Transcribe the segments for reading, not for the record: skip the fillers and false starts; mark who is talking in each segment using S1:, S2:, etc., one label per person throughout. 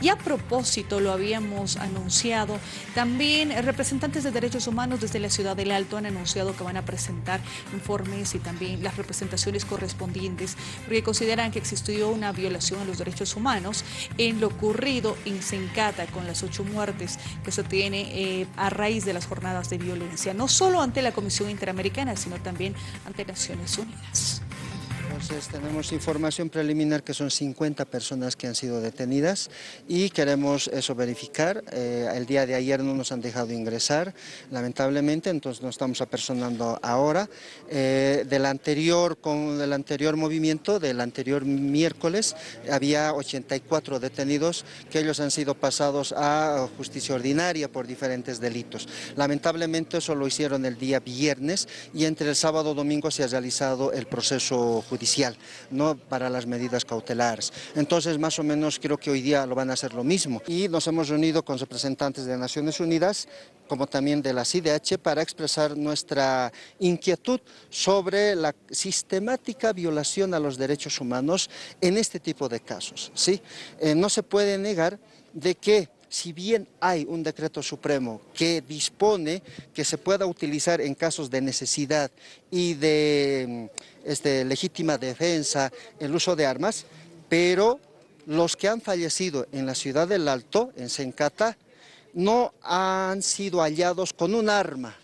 S1: Y a propósito, lo habíamos anunciado, también representantes de derechos humanos desde la ciudad del Alto han anunciado que van a presentar informes y también las representaciones correspondientes, porque consideran que existió una violación a los derechos humanos en lo ocurrido en Sencata con las 8 muertes que se tiene a raíz de las jornadas de violencia, no solo ante la Comisión Interamericana, sino también ante Naciones Unidas.
S2: Entonces tenemos información preliminar que son 50 personas que han sido detenidas y queremos eso verificar. El día de ayer no nos han dejado ingresar, lamentablemente, entonces nos estamos apersonando ahora. Del anterior movimiento, del anterior miércoles, había 84 detenidos que ellos han sido pasados a justicia ordinaria por diferentes delitos. Lamentablemente eso lo hicieron el día viernes y entre el sábado y domingo se ha realizado el proceso judicial, no para las medidas cautelares. Entonces, más o menos, creo que hoy día lo van a hacer lo mismo. Y nos hemos reunido con representantes de Naciones Unidas, como también de la CIDH, para expresar nuestra inquietud sobre la sistemática violación a los derechos humanos en este tipo de casos, ¿sí? No se puede negar de que si bien hay un decreto supremo que dispone que se pueda utilizar en casos de necesidad y de legítima defensa el uso de armas, pero los que han fallecido en la ciudad del Alto, en Sencata, no han sido hallados con un arma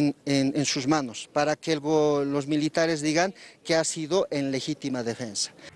S2: en sus manos, para que los militares digan que ha sido en legítima defensa.